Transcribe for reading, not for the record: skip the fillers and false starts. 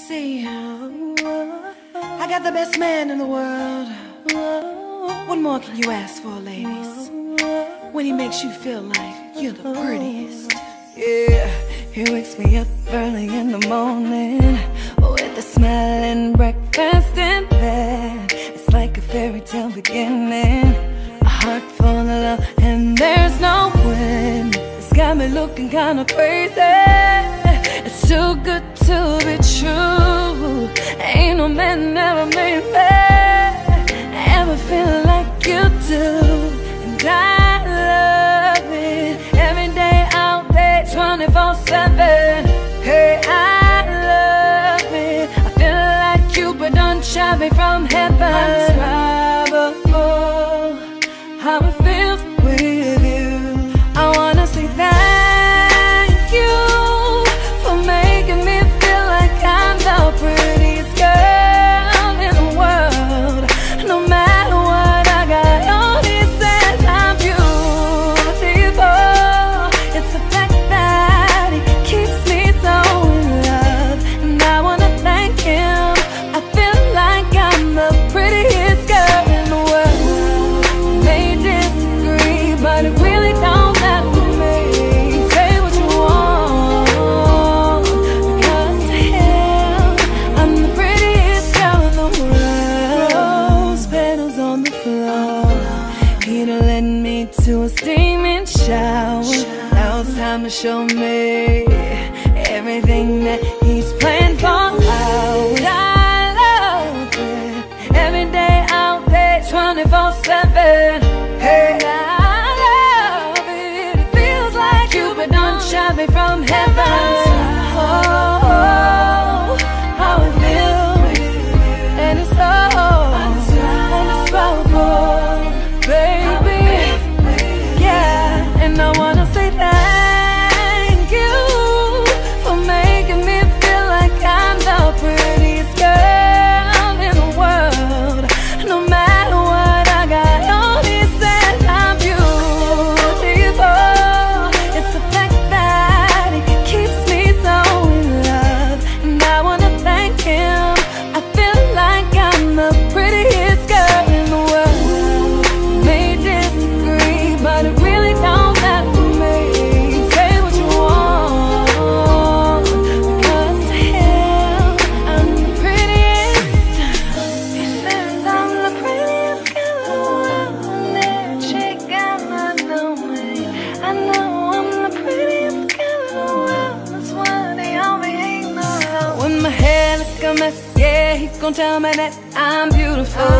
See, I got the best man in the world. What more can you ask for, ladies? When he makes you feel like you're the prettiest. Yeah, he wakes me up early in the morning with a smile and breakfast in bed. It's like a fairy tale beginning, a heart full of love and there's no wind. It's got me looking kinda crazy. It's too good to be true. Ain't no man ever made me ever feel like you do. And I love it every day, all day, 24/7. Hey, I love it. I feel like Cupid done shot me from heaven. Indescribable how it feels with you. I wanna say thank you for making me feel like I'm the prettiest girl in the world. No matter what I got on, he says I'm beautiful. It's the fact that he keeps me so in love, and I wanna thank him. I feel like I'm the prettiest girl in the world. May disagree, but it really don't matter to me. Say what you want, because to him, I'm the prettiest girl in the world. Rose petals on the floor, he'd led me to a steaming shower. Now it's time to show me everything that he's planned for us. I love it every day, all day, 24/7. Hey, I love it. It feels like Cupid done shot me from heaven. Oh, how it feels, and it's so indescribable, baby. Yeah, and I wanna say thank you for making me feel like I'm the prettiest girl in the world. No matter what I got on, he says I'm beautiful. It's the fact that he keeps me so in love, and I wanna thank him. I feel like I'm the prettiest girl in the world. May disagree, but it really don't matter to me. Say what you want, because to him, I'm the prettiest. He says I'm the prettiest girl in the world. That chick got my domain. I know I'm the prettiest girl in the world. That's why they all be hating around. When my hair look a mess, yeah, he gon' tell me that I'm beautiful.